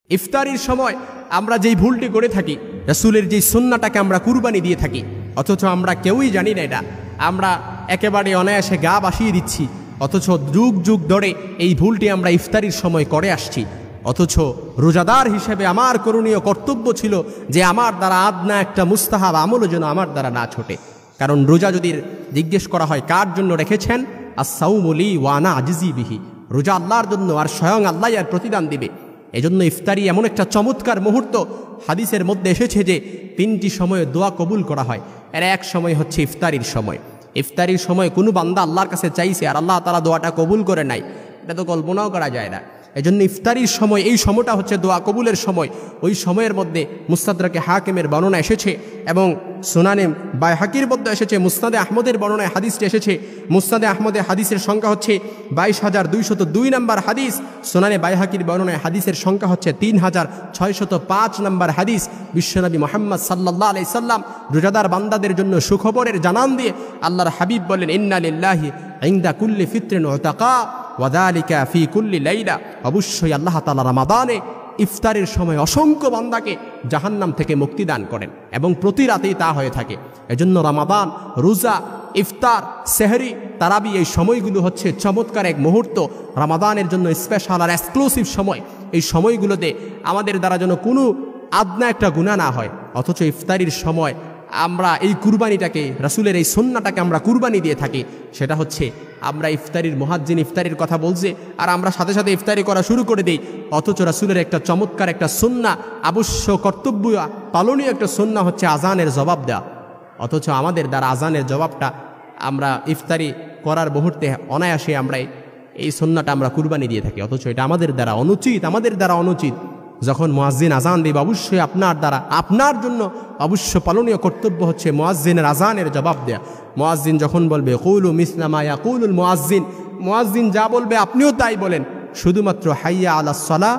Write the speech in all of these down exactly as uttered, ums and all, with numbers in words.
ইফতারির সময় আমরা যেই ভুলটি করে থাকি, রাসূলের যেই সুন্নাহটাকে আমরা কুরবানি দিয়ে থাকি, অথচ আমরা কেউই জানি না এটা। আমরা একেবারে অনায়াসে গা বাসিয়ে দিচ্ছি, অথচ যুগ যুগ ধরে এই ভুলটি আমরা ইফতারির সময় করে আসছি। অথচ রোজাদার হিসেবে আমার করণীয় কর্তব্য ছিল যে আমার দ্বারা আদনা একটা মুস্তাহাব আমলও যেন আমার দ্বারা না ছোটে। কারণ রোজা যদি জিজ্ঞেস করা হয় কার জন্য রেখেছেন, আস-সাওমু লি ওয়া আনা আজিজি বিহি, রোজা আল্লাহর জন্য আর স্বয়ং আল্লাহ এর প্রতিদান দিবে। এজন্য ইফতারি এমন একটা চমৎকার মুহূর্ত, হাদিসের মধ্যে এসেছে যে তিনটি সময়ে দোয়া কবুল করা হয়, এর এক সময় হচ্ছে ইফতারির সময়। ইফতারির সময় কোনো বান্দা আল্লাহর কাছে চাইছে আর আল্লাহ তাআলা দোয়াটা কবুল করে নাই, এটা তো কল্পনাও করা যায় না। এজন্য ইফতারির সময় এই সময়টা হচ্ছে দোয়া কবুলের সময়। ওই সময়ের মধ্যে মুস্তাদরাকে হাকিমের বর্ণনা এসেছে এবং সুনানে বাইহাকির মধ্যে এসেছে, মুসনাদে আহমদের বর্ণনায় হাদিসটি এসেছে। মুসনাদে আহমদে হাদিসের সংখ্যা হচ্ছে বাইশ হাজার দুইশত দুই নম্বর হাদিস। সুনানে বাইহাকির বর্ণনায় হাদিসের সংখ্যা হচ্ছে তিন হাজার ছয়শত পাঁচ নম্বর হাদিস। বিশ্বনবী মুহাম্মদ সাল্লাল্লাহু আলাইহি সাল্লাম রোজাদার বান্দাদের জন্য সুখবরের জানান দিয়ে আল্লাহর হাবিব বলেন, ইন্না লিল্লাহি ইনদা কুল্লি ফিত্রিন উতাকা ওয়াযালিকা ফি কুল্লি লাইলা, অবশ্যই আল্লাহ তাআলা রমাদানে ইফতারের সময় অসংখ্য বান্দাকে জাহান্নাম থেকে মুক্তি দান করেন এবং প্রতি রাতেই তা হয়ে থাকে। এজন্য রমাদান, রোজা, ইফতার, সেহরি, তারাবি এই সময়গুলো হচ্ছে চমৎকার এক মুহূর্ত, রমাদানের জন্য স্পেশাল আর এক্সক্লুসিভ সময়। এই সময়গুলোতে আমাদের দ্বারা যেন কোনো আদনা একটা গুনাহ না হয়। অথচ ইফতারির সময় আমরা এই কুরবানিটাকে, রাসূলের এই সুন্নাহটাকে আমরা কুরবানি দিয়ে থাকি। সেটা হচ্ছে আমরা ইফতারির মুয়াজ্জিন ইফতারির কথা বলছে আর আমরা সাথে সাথে ইফতারি করা শুরু করে দিই। অথচ রাসূলের একটা চমৎকার একটা সুন্নাহ, আবশ্যক কর্তব্য পালনীয় একটা সুন্নাহ হচ্ছে আজানের জবাব দেওয়া। অথচ আমাদের দ্বারা আজানের জবাবটা আমরা ইফতারি করার মুহূর্তে অনায়াসে আমরা এই সুন্নাহটা আমরা কুরবানি দিয়ে থাকি। অথচ এটা আমাদের দ্বারা অনুচিত, আমাদের দ্বারা অনুচিত। যখন মুয়াজ্জিন আজান দিবে অবশ্যই আপনার দ্বারা, আপনার জন্য অবশ্য পালনীয় কর্তব্য হচ্ছে মুয়াজ্জিনের আজানের জবাব দেয়া। মুয়াজ্জিন যখন বলবে কুলু মিসলা মা ইয়াকুলুল মুয়াজ্জিন, মুয়াজ্জিন যা বলবে আপনিও তাই বলেন। শুধুমাত্র হাইয়া আলাস সালাহ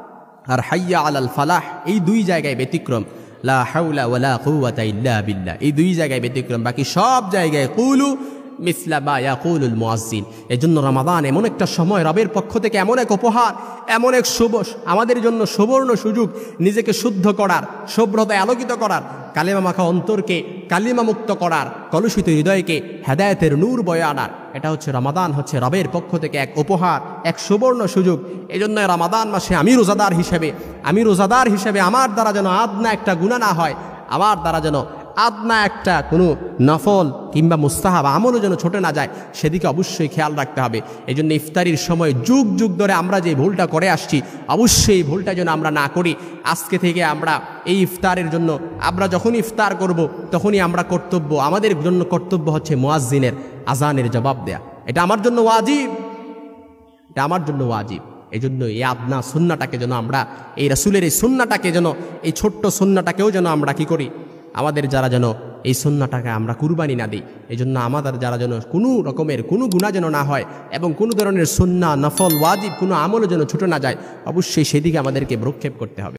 আর হাইয়া আলাল ফালাহ এই দুই জায়গায় ব্যতিক্রম, লা হাওলা ওয়ালা কুওয়াতা ইল্লা বিল্লাহ, এই দুই জায়গায় ব্যতিক্রম। বাকি সব জায়গায় কুলু মিসলা মা ইয়াকুলুল মুয়াজ্জিন। এজন্য রমাদান এমন একটা সময়, রবের পক্ষ থেকে এমন এক উপহার, এমন এক শুভ আমাদের জন্য সুবর্ণ সুযোগ নিজেকে শুদ্ধ করার, শুভ্রতায় আলোকিত করার, কালিমা মাখা অন্তরকে কালিমা মুক্ত করার, কলুষিত হৃদয়কে হেদায়েতের নূর বয়ে আনার। এটা হচ্ছে রমাদান, হচ্ছে রবের পক্ষ থেকে এক উপহার, এক সুবর্ণ সুযোগ। এই জন্য রমাদান মাসে আমি রোজাদার হিসেবে আমি রোজাদার হিসেবে আমার দ্বারা যেন আদনা একটা গুনাহ না হয়, আমার দ্বারা যেন আদনা একটা কোনো নফল কিংবা মুস্তাহাব আমলও যেন ছোটে না যায়, সেদিকে অবশ্যই খেয়াল রাখতে হবে। এই জন্য ইফতারির সময় যুগ যুগ ধরে আমরা যে ভুলটা করে আসছি, অবশ্যই এই ভুলটা যেন আমরা না করি। আজকে থেকে আমরা এই ইফতারের জন্য, আমরা যখন ইফতার করব তখনই আমরা কর্তব্য, আমাদের জন্য কর্তব্য হচ্ছে মুয়াজ্জিনের আজানের জবাব দেয়া। এটা আমার জন্য ওয়াজিব, এটা আমার জন্য ওয়াজিব। এই জন্য এই আদনা সুন্নাহটাকে যেন আমরা, এই রাসূলের এই সুন্নাহটাকে যেন, এই ছোট্ট সুন্নাহটাকেও যেন আমরা কি করি, আমাদের যারা যেন এই সুন্নাহটাকে আমরা কুরবানি না দিই। এই জন্য আমাদের যারা যেন কোনো রকমের কোনো গুনাহ যেন না হয় এবং কোনো ধরনের সুন্নাহ, নফল, ওয়াজিব কোনো আমলও যেন ছুটে না যায়, অবশ্যই সেদিকে আমাদেরকে ভ্রুক্ষেপ করতে হবে।